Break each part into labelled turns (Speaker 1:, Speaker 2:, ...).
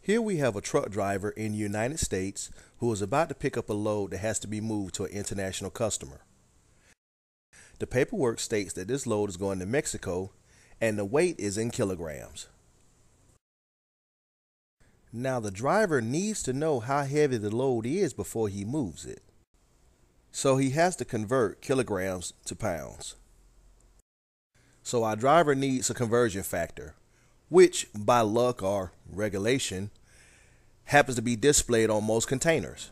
Speaker 1: Here we have a truck driver in the United States who is about to pick up a load that has to be moved to an international customer. The paperwork states that this load is going to Mexico and the weight is in kilograms. Now the driver needs to know how heavy the load is before he moves it. So he has to convert kilograms to pounds. So our driver needs a conversion factor, which by luck or regulation happens to be displayed on most containers.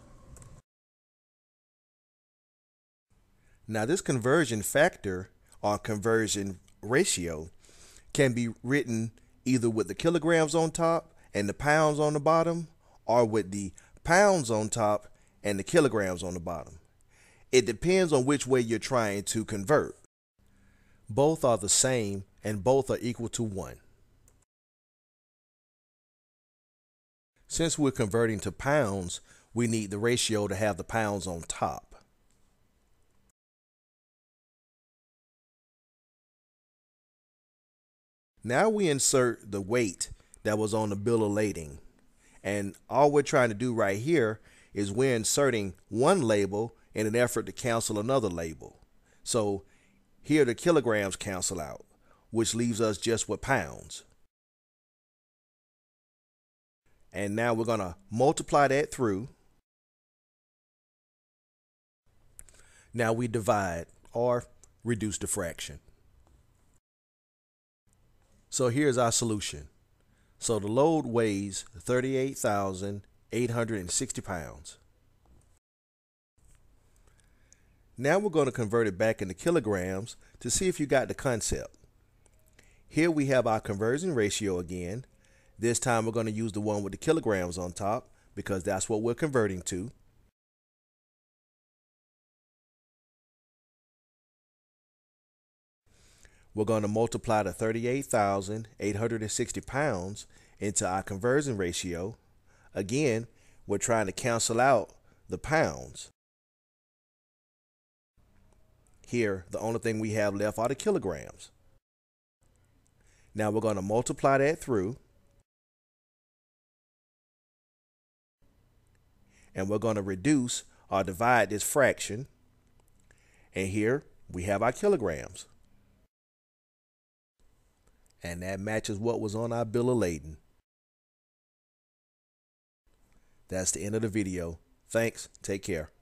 Speaker 1: Now this conversion factor or conversion ratio can be written either with the kilograms on top and the pounds on the bottom, or with the pounds on top and the kilograms on the bottom. It depends on which way you're trying to convert. Both are the same and both are equal to 1. Since we're converting to pounds, we need the ratio to have the pounds on top. Now we insert the weight that was on the bill of lading. And all we're trying to do right here is we're inserting one label in an effort to cancel another label. So here the kilograms cancel out, which leaves us just with pounds. And now we're going to multiply that through. Now we divide or reduce the fraction. So here's our solution. So the load weighs 38,860 pounds. Now we're going to convert it back into kilograms to see if you got the concept. Here we have our conversion ratio again. This time we're going to use the one with the kilograms on top because that's what we're converting to. We're going to multiply the 38,860 pounds into our conversion ratio. Again, we're trying to cancel out the pounds. Here, the only thing we have left are the kilograms. Now we're going to multiply that through. And we're going to reduce or divide this fraction. And here we have our kilograms. And that matches what was on our bill of lading. That's the end of the video. Thanks. Take care.